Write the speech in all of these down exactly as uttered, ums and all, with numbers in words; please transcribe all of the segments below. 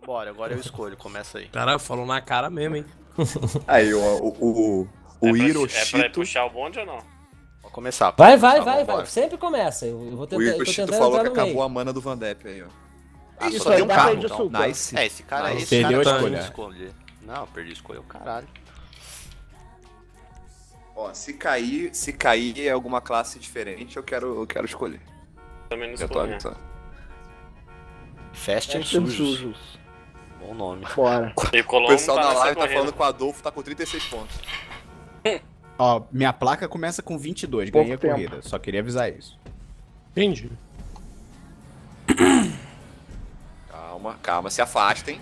Bora, agora eu escolho, começa aí. Caralho, falou na cara mesmo, hein? Aí, o, o, o, o é pra, Hiroshito... É pra puxar o bonde ou não? Vou começar. Vai, começar, vai, vai, vambora. vai. Sempre começa. Eu, eu vou tentar, O eu tô Hiroshito tentando falou que entrar no acabou meio. a mana do Van Depp aí, ó. Ah, Isso só aí tem um dá carro, pra ir de então. suco. Nice. É, esse cara aí, esse Perdeu cara a tá escolha. escolher. Não, perdi a escolha, o caralho. Ó, se cair, se cair é alguma classe diferente, eu quero, eu quero escolher. Também não Eu tô escolhi. avisando. Fast and Fast and Sujos. sujos. Bom nome. Bora. E O Colombo pessoal tá na nessa live tá corrida. falando que o Adolfo tá com trinta e seis pontos. Ó, minha placa começa com vinte e dois, Pouco ganhei a tempo. corrida. Só queria avisar isso. Entendi. Calma, calma, se afastem.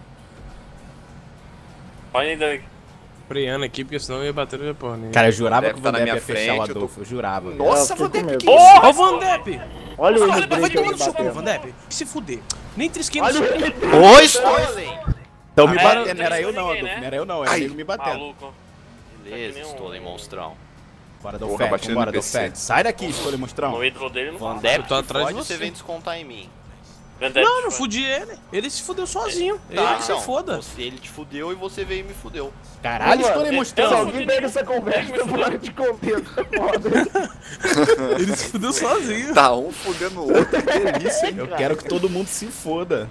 Olha ainda. Freando aqui, porque senão eu ia bater no porra. Né? Cara, eu jurava Deve que o tá Van na Depp minha ia fechar o frente, eu tô- Adolfo, eu jurava. Nossa, eu fiquei Van Depp, com que medo. isso? Ó, o Van Depp! Olha o Vai Henry tomar Drake no ali seu cu, batendo. Van Depp. Se fuder. Nem trisquinho no Olha o seu Henry cu. Drake. Ô, Stolen! Então me Ah, batendo, é, não era eu não não, tem Adolfo, ninguém, não era eu não, era Ai. nego me batendo. Maluco. Beleza, Stolen, monstrão. Bora do Porra, Fed, bati no bora do N P C. Fed. Sai daqui, escolha monstrão. No ídolo dele não Van fala. Depp, Eu tô atrás de fode, você. você vem descontar em mim. Van Depp, Não, não foi. fudi ele. Ele se fudeu sozinho. Ele Tá, que se então, foda. Você, ele te fudeu e você veio e me fudeu. Caralho, Mano, escolha Se monstrão. alguém pega essa conversa fora de contexto, é foda. Ele se fudeu sozinho. Tá um fudendo o outro, que delícia, hein? Eu quero que todo mundo se foda.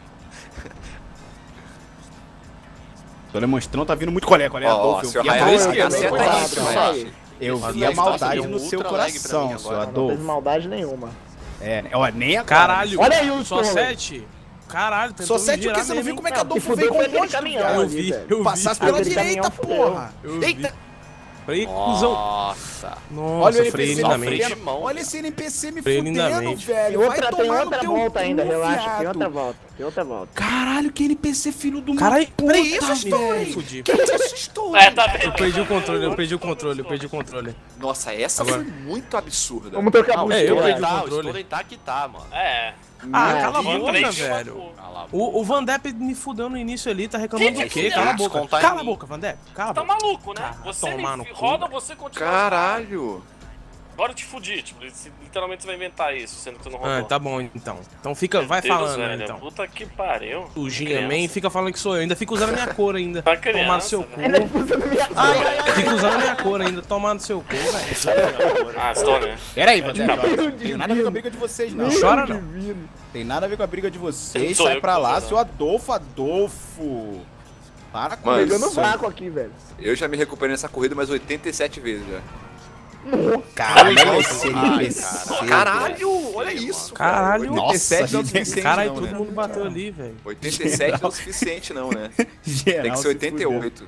Escolha monstrão tá vindo muito colé, colé, Ó, ó, Adolfo. seu Eu vi a Ryan, maldade- acerta Cuidado, aí, cuidado. relaxa. eu Esse vi a tá maldade dando no ultra seu lag pra mim coração, agora. seu Não Não fez Adolfo. maldade nenhuma. É, ó, nem agora. Caralho. Olha aí o Só Stolen. sete. Caralho, tentou Só me sete o virar quê? Você não mesmo, viu hein? como é que Não, Adolfo que veio fudeu com foi um monte aquele de caminhão lugar? Eu ali, vi, velho. eu vi. Passasse pela Aquele direita, caminhão fudeu. porra. Eu vi. Eita, Freio, cuzão. Nossa. Nossa, olha o freio N P C me lindamente. frente. fudendo. Olha esse N P C me Freio fudendo, lindamente. velho. Tem Vai outra, tem tomar no outra teu volta ainda, cu, relaxa. Tem viado. outra volta. Tem outra volta. Caralho, que N P C filho do Caralho, puta, peraí, isso, velho. Stolen. Fudi. Que isso, Stolen? É, tá vendo? Eu perdi o controle, eu perdi o controle, eu perdi o controle. Nossa, essa Agora. foi muito absurda. Vamos trocar Não, por é, eu o perdi Stolen o tá, o controle. Stolen tá que tá, mano. É. Ah, Não, cala a Van boca, Depp, velho. mano. Cala a boca. O, o Van Depp me fudeu no início ali, tá reclamando Quem do te quê? fudeu? Cala a Ah, boca. descontar em Cala a mim. boca, Van Depp. Cala a Tá boca. maluco, né? Cara, Você tomar me no cu, roda, velho. você continua. Caralho. Agora eu te fudi, tipo, você- literalmente você vai inventar isso, sendo que você não rodou. Ah, tá bom então. Então fica, vai Deus, falando velho, então. Puta que pariu. O Criança. Gingaman fica falando que sou eu, ainda fica usando a minha cor ainda. Tá Tomar no criança, seu cu. Ainda usando minha Fica usando a minha cor ainda, tomar no seu cu, velho. Ah, estou, né? Pera aí, Van Depp. Tá ó, Tem nada a ver com a briga de vocês, não. Não chora não. Tem nada a ver com a briga de vocês. Sou Sai eu pra que tô lá, falando. seu Adolfo, Adolfo. Para com Mano, Pegando isso. vácuo aqui, velho. Eu já me recuperei nessa corrida mais oitenta e sete vezes já. Caralho, Ai, esse N P C. Caralho, olha isso. Caralho. Cara. oitenta e sete não é o Nossa, suficiente Caralho, não, todo né? mundo bateu ali, velho. oitenta e sete não é o suficiente não, né? Geral Tem que se ser oitenta e fudeu. oito.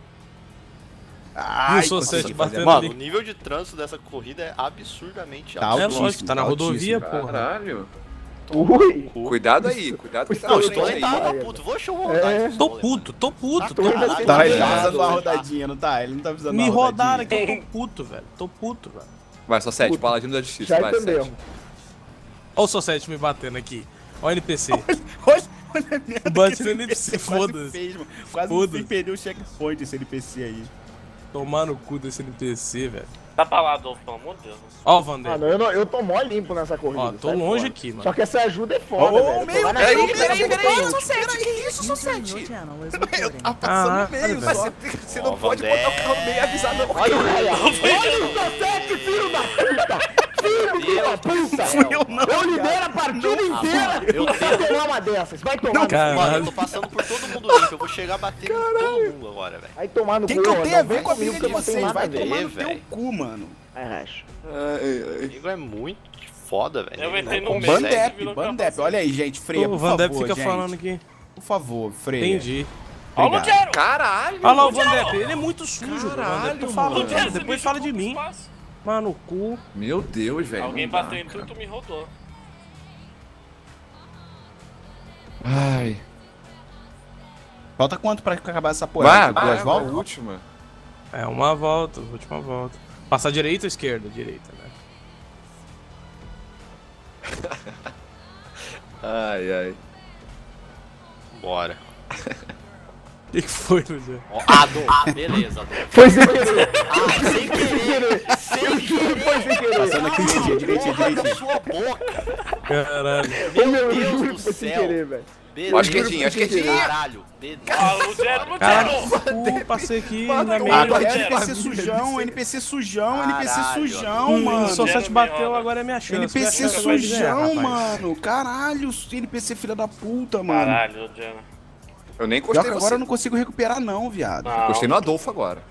Ai, Eu sou consegui sete fazer. batendo Mano, ali. O nível de trânsito dessa corrida é absurdamente Tá alto. É altíssimo, lógico, tá na altíssimo. rodovia, porra. Caralho. Ui. Cuidado aí, cuidado com Não, o esse Stolen aí. tá, tá aí. puto. Vou achar uma vontade. É. do Tô Stolen, puto, tô puto, tô Tá puto. puto. tá, ele tá Cuidado, avisando uma tá. rodadinha, não tá? Ele não tá avisando Me uma rodaram rodadinha. aqui, eu tô puto, velho. Tô puto, velho. Vai, só sete, Puta. paladino da justiça, Já vai, entendeu. sete. Olha o Society me batendo aqui. Olha o N P C. Olha, olha a merda Bate que no esse N P C, quase foda-se. fez, mano. Quase Foda-se. fez perder o checkpoint esse N P C aí. Tomar no cu desse N P C, velho. Tá pra lá, Adolfo, pelo amor de Deus. Ó o Van Depp. Mano, eu, não, eu tô mó limpo nessa corrida. Ó, tô sai longe fora. aqui, mano. Só que essa ajuda é foda, Ô, velho. meio, Tô lá na peraí, frente, peraí, daqui a peraí, pouco só sete, que isso, só sete? Tá passando Ah, no meio, Mas só. você, você Ó, não Van pode botar o carro no meio e avisar não. Olha o Ryan. Olha o Sosete, filho da puta. Filho da puta. Eu não, Eu libero a partida inteira eu pra tomar uma dessas. Vai tomar no Caralho. Mano, eu tô passando por todo mundo limpo. Eu vou chegar batendo em todo mundo agora, velho. Vai tomar no O que cu, que eu ó, tenho a não ver vem com a comigo briga que de não tem vocês? nada a Vai ver. tomar no velho. teu cu, mano. Vai, relaxa. Ai, O nego é muito foda, velho. Eu entrei no Não meio. consegue. Bandep, virou Bandep. capacete. Olha aí, gente, freia, O por Van Depp favor, fica gente. falando aqui. Por favor, freia. Entendi. Ó o Obrigado. Lugero! Caralho! Olha lá o Van Depp, ele é muito sujo, velho. Caralho, Tô mano. falando, Lugero, você depois me fala de jogou mim. pro espaço. Mano, no cu. Meu Deus, velho. Alguém não dá, bateu em tudo, cara. tu me rodou. Ai. Falta quanto pra acabar essa porra? Vai, Duas vai, a voltas? última. É uma volta, última volta. Passar direita ou esquerda? Direita, né? Ai, ai. Bora. O que que foi, Lugero? Ó, Adolfo, beleza, Adolfo. Foi sem querer. Ah, sem querer. Sem querer. Foi sem querer. Passando aqui, direitinho, direitinho, Porra, direitinho. sua boca. Caralho. Ô, meu, eu Deus juro do que foi sem céu. querer, velho. Beleza. Ó, esquerdinha, esquerdinha. Caralho, beleza. Ah, Lugero, Caralho, Lugero! uh, passei aqui Mano, na eu minha. adoro Agora Ele N P C é sujão, N P C sujão, N P C Caralho, sujão, Hum, mano. só Gera te me bateu, roda. agora é minha chance. N P C minha chance agora de ganhar, sujão, rapaz. mano. Caralho, N P C filha da puta, mano. Caralho, Lugero. Eu nem Pior encostei que em agora você. eu não consigo recuperar não, viado. Não. Encostei no Adolfo agora.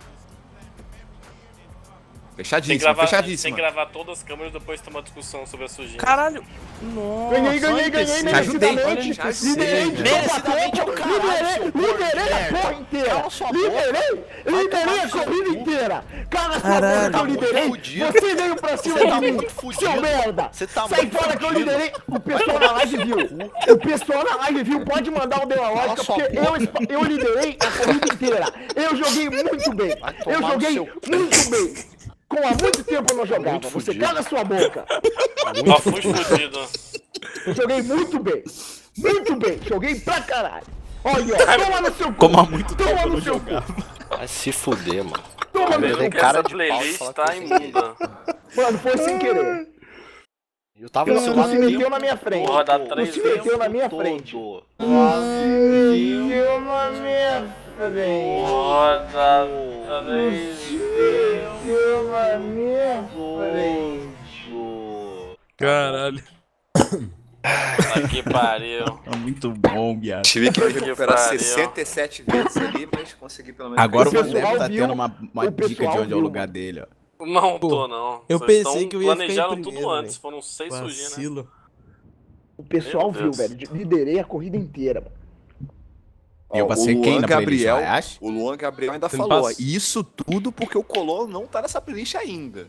Tem que, Fechadíssimo, gravar, tem fechadíssimo. que gravar todas as câmeras e depois ter uma discussão sobre a sujinha. Caralho. Nossa. Ganhei, só ganhei, N P C. ganhei, Já ajudei, merecidamente. olha, Liderei de Merecidamente topa a é o topa. caralho, Liderei, seu liderei a merda. porra inteira. Cala sua boca. Liderei, liderei a corrida inteira. Cala sua boca Caralho. que eu liderei. Fudido. Você veio pra cima Você tá de mim, muito fudido. seu merda. Você tá Sai muito fora que eu fudido. liderei. O pessoal na live viu. O pessoal na live viu. Pode mandar o deu a lógica, sua porque eu, espa- eu liderei a corrida inteira. Eu joguei muito bem. Vai tomar Eu no joguei seu- muito bem. Com há muito tempo eu não jogava. Muito Você fudido. cala sua boca. Ó, fui fudido. Eu joguei muito bem. Muito bem. Joguei pra caralho. Olha, ó. Toma no seu cu. Como há muito Toma tempo eu no não seu jogava. cu. Vai se fuder, mano. Toma no Tem seu cu. cara Essa de pau playlist fala tá que eu imunda. Mano, foi sem querer. Eu tava Tu do seu tu lado se o meteu tempo na minha frente. Porra, dá Tu três se vezes meteu na minha todo. frente. Todo. Meteu na minha frente. Roda três. Meteu na minha frente. Caralho. Puta que pariu. É muito bom, viado. Tive que me recuperar pariu. sessenta e sete vezes ali, mas consegui pelo menos. Agora o O Vandep pessoal tá viu, tendo uma, uma o dica de pessoal onde é o viu, lugar mano. dele, ó. Não tô, não. Eu Vocês pensei tão- que eu ia ficar em planejaram primeiro, tudo antes. velho. Foram seis sujinhas, né? Vacilo. O pessoal Meu viu, Deus. velho. Liderei a corrida inteira, mano. E eu Ó, passei o quem Luan na playlist, Gabriel, vai, acha? O Luan Gabriel ainda Você falou, ó, passa- isso tudo porque o Colô não tá nessa playlist ainda.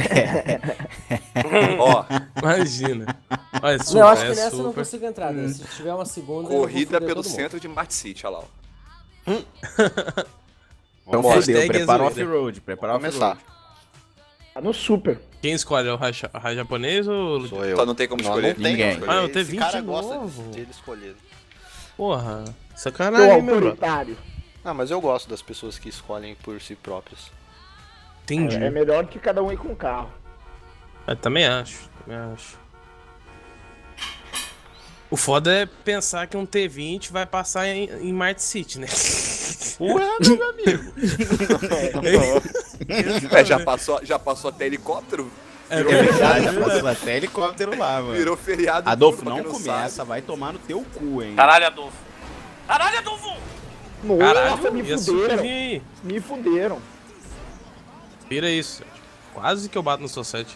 Ó, Imagina. Olha, é super, Não, eu acho que é nessa eu não super. consigo entrar, né? Se tiver uma segunda, eu vou corrida foder pelo todo mundo. centro de Mart City, olha lá. Ó. Então Vambora. fodeu, Hashtag prepara o é zoeira. off-road, prepara o Vamos começar. off-road. Tá no super. Quem escolhe? É o Raja- Raja japonês ou... Sou eu. Só não tem como Não, escolher. não tem Ninguém. como escolher. Ah, não, tem Esse vinte cara de gosta novo. de ele escolher. Porra, Seu sacanagem, hein, meu bro. autoritário. Ah, mas eu gosto das pessoas que escolhem por si próprios. Entendi. É melhor que cada um ir com o carro. Eu também acho, também acho. O foda é pensar que um T vinte vai passar em, em Mart City, né? Ué, meu amigo. É, já passou, já passou até helicóptero? É verdade, já passou até helicóptero lá, mano. Virou feriado. Adolfo, tudo, pra não quem começa, sabe. vai tomar no teu cu, hein. Caralho, Adolfo. Caralho, Adolfo! Nossa, Caralho, me ia super fuderam. vir aí. Me fuderam. Vira isso. Quase que eu bato no seu set.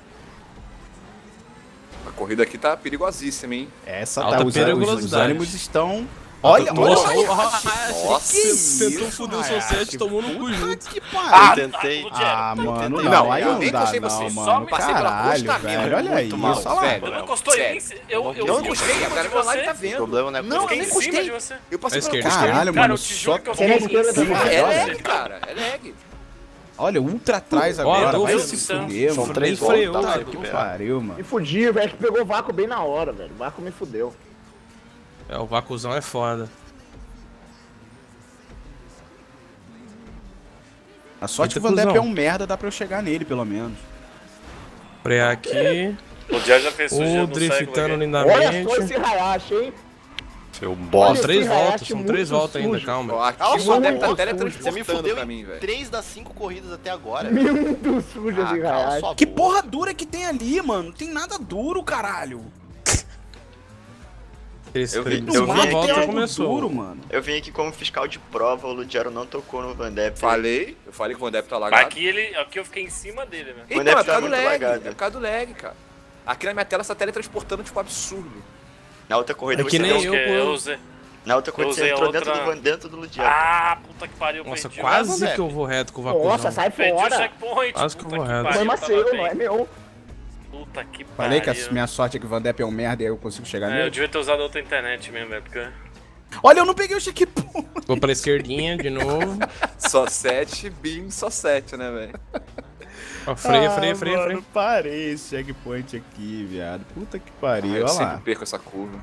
A corrida aqui tá perigosíssima, hein? Essa Alta tá, os, os, os periculosidade. ânimos estão... Olha, Nossa, olha, Nossa, tentou foder o seu set, tomou no cu junto. que Eu pariu. tentei. Ah, mano, tentei não, variar. aí eu não nem dá gostei não, você, só mano. me passei pela Caralho, acostamento, velho, olha muito mal, isso, olha lá. velho. Eu não encostou em Sério. mim. Eu, eu, Eu não eu encostei, fiquei a em galera cima da live de tá você. vendo. O problema não é Não, eu Fiquei nem em cima de encostei. você. Eu passei É pelo esquerda, carro. Caralho, Cara, mano, eu te só juro que eu Você é na fiquei em esquerda cima também. de É você. lag, cara, é lag. Olha, ultra atrás Ó, agora, Adolfo, vai Deus se do céu. fuder, São mano. três Ele voltas, freou, tá? Puta Vai que recuperar. pariu, mano. Me fudiu, velho, que pegou o vácuo bem na hora, velho. O vácuo me fudeu. É, o vacuzão é foda. A sorte que o Eita, Vandep é cuzão. um merda, dá pra eu chegar nele, pelo menos. Frear aqui. O Diário já fez sujeira O no driftando século. Olha lindamente. só esse Hayashi, hein? Seu Ó, bosta. três esse voltas, Hayashi são muito três voltas ainda, sujo. calma. Ó, aqui Cala o sua Vandep boca, tá você teletransportando me fudeu pra em mim, velho. três das cinco corridas até agora. Muito sujo Ah, esse cala Hayashi. sua Que boca. porra dura que tem ali, mano? Não tem nada duro, caralho. Esse Eu vi- primeiro- eu Não vi vai a ter volta algo começou. duro, mano. Eu vim aqui como fiscal de prova, o Ludiaro não tocou no Vandep. Falei, eu falei que o Vandep tá Mas lagado. aqui, ele, aqui eu fiquei em cima dele, né? Então, Vandep é por tá causa do muito lag, lagado. é por causa do lag, cara. Aqui na minha tela tá teletransportando, tipo, absurdo. Na outra corrida É que você nem não- eu, Porque pô. eu usei. Na outra corrida eu você usei a entrou outra- dentro, do, Van- dentro do Ludiaro. Ah, puta que pariu, Nossa, perdi. quase Vandep. que eu vou reto com o vacuzão. Nossa, sai Perdi o fora. checkpoint. Quase que eu puta vou reto. Não é pariu, mais tava seu, bem. não é meu. Puta que pariu. Falei que a minha sorte é que o Vandep é um merda e aí eu consigo chegar É, eu nele. devia ter usado outra internet mesmo, é porque... Olha, eu não peguei o checkpoint. Vou pra esquerdinha de novo. Só sete, bim, só sete, né, velho? Ó, freia, freia, freia, mano, freia. parei esse checkpoint aqui, viado. Puta que pariu, Eu olha sempre lá. perco essa curva.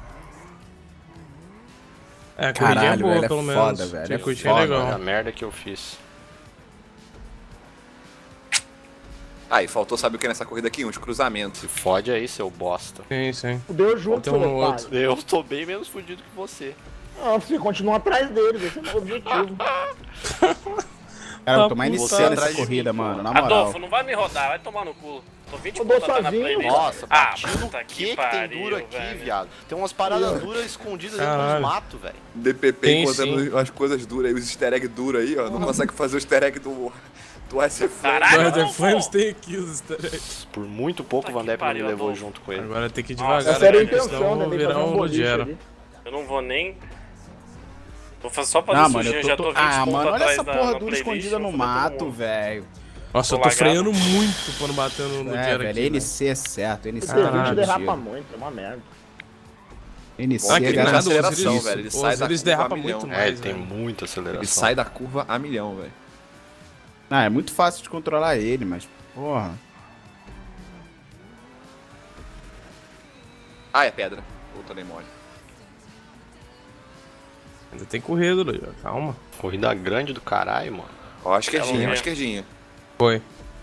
É, a corridinha é Caralho, boa, velho, é pelo menos. foda, velho, é Circuitinho foda, legal. Olha a merda que eu fiz. Aí, faltou sabe o que nessa corrida aqui? Uns cruzamentos. Se fode aí, seu bosta. Sim, sim. Fudeu junto, Tem um seu no otário. outro. Eu tô bem menos fudido que você. Não, você continua atrás deles, esse é o meu objetivo. Cara, eu tô mais Você iniciando atrás essa de corrida, mim, mano, na moral. Adolfo, não vai me rodar, vai tomar no cu. Tô vinte Rodou pontos atrás na sozinho, playlist. Nossa, Ah, bati no puta que que que tem pariu, duro aqui, velho. viado. Tem umas paradas duras escondidas dentro Caralho. dos matos, velho. D P P Sim, encontrando as coisas duras aí, os easter eggs duros aí, ó. Não consegue fazer o easter egg do, do S F. Caralho, Mas The não, Flames pô. tem aqui os easter eggs. Por muito pouco o Puta Van que Depp não me pariu, levou Adolfo. junto com ele. Agora tem que ir Nossa, devagar, Essa era a né? intenção, Senão eu né? vou Nem virar fazer um um boliche Lugero. ali. Eu não vou nem... Vou fazer só pra Ah, fazer mano, sujinha, eu já tô... tô tô... vinte Ah, pontos mano, olha atrás essa na- porra na dura playlist, escondida no vou foder todo mato, mundo. velho. Nossa, eu Tô tô lagado. freando muito quando batendo no É, Lugero velho, aqui. N C é certo, N C Esse é vinte Caralho, derrapa mentira. muito, é uma merda. N C Bom, é aquele garantido. na aceleração, Osiris- velho. Ele o sai da Osiris curva derrapa a milhão. muito É, mais, ele tem velho. muita aceleração. Ele sai da curva a milhão, velho. Ah, é muito fácil de controlar ele, mas, porra. Ah, é pedra. Puta, nem mole. Ainda tem corrido, Lugero. Calma. Corrida grande do caralho, mano. Ó, a esquerdinha, ó, ver. a esquerdinha. Foi.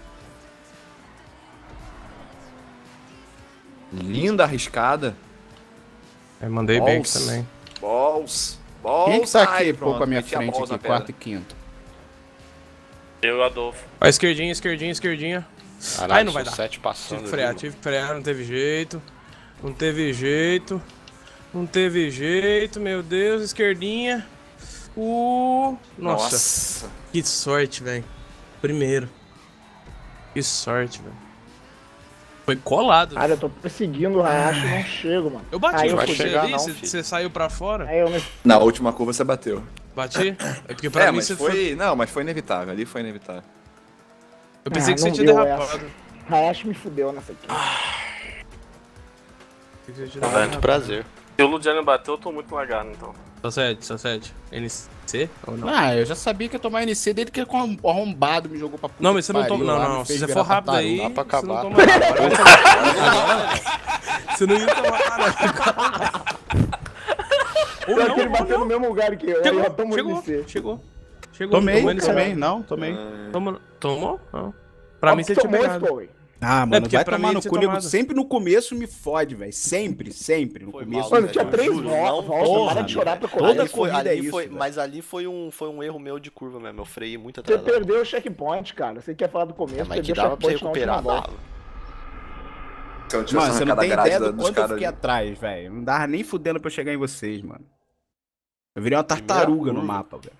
Linda, arriscada. Aí mandei bem aqui Balls. também. Balls. Balls. Quem que tá Ai, aqui, pronto, pouco à minha meti a frente balls aqui, na quarto e pedra. quinto? Eu e o Adolfo. Ó, esquerdinha, esquerdinha, esquerdinha. Caralho, Ai, não vai são dar. sete passando. Tive que frear, ali, tive que frear, não teve jeito. Não teve jeito. Não teve jeito, meu Deus, esquerdinha. Uh, nossa, Nossa. que sorte, velho. Primeiro. Que sorte, velho. Foi colado. Cara, eu tô perseguindo o Hayashi e não chego, mano. Eu bati Aí no eu vai você chegar ali, não, você- filho. você saiu pra fora. Aí eu me... Na última curva você bateu. Bati? É porque pra é, mim mas você foi... foi. Não, mas foi inevitável. Ali foi inevitável. Eu pensei Ah, que você não tinha deu derrapado. Hayashi me fudeu nessa aqui. Pensei que você tinha Muito derrapado. prazer. Se o Luciano bateu, eu tô muito lagado, então. Só sete, só sete. N C ou não? Ah, eu já sabia que ia tomar N C desde que o arrombado me jogou pra puta Não, mas que você não pariu toma. Não, lá, não. me Se fez você virar for rápido aí, tartaruga. Dá pra você não acabar. toma nada. Agora vai tomar. Você não ia tomar nada. Ou Pior não, que ele ou bateu no não. mesmo lugar que eu. Aí eu Chegou, tomo chegou, N C. chegou. Chegou. Tomei, tomou N C. tomei, não, tomei. Toma- Tomou? Não. Pra mim Ó, você que tinha tomou pegado. esse, pô, ué. Ah, mano, porque vai pra tomar mim no tinha cu, nego. tomado. Sempre no começo me fode, velho. Sempre, sempre. No Foi começo. mal, Mano, velho, tinha eu três juro, vo- não, voltas, porra, para de chorar pra velho. correr. Toda Ali foi, corrida ali é isso, foi, velho. mas ali foi um, foi um erro meu de curva mesmo. Eu freiei muito Você atrasado. perdeu o checkpoint, cara. Você quer falar do começo, É, mas que perdeu o dava pra você checkpoint na última recuperar, volta. dava. Se eu não tivesse Mano, você não arrancado a tem grade ideia da- do dos quanto eu caras fiquei ali. atrás, velho. Não dava nem fudendo pra eu chegar em vocês, mano. Eu virei uma tartaruga no curva. mapa, velho.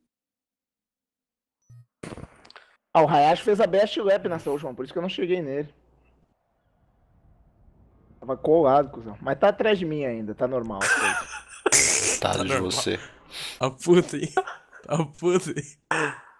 Ah, o Hayashi fez a best lap nessa última, por isso que eu não cheguei nele. Tava colado, cuzão. Mas tá atrás de mim ainda, tá normal. Tá, de normal. você. A puta aí. A puta aí.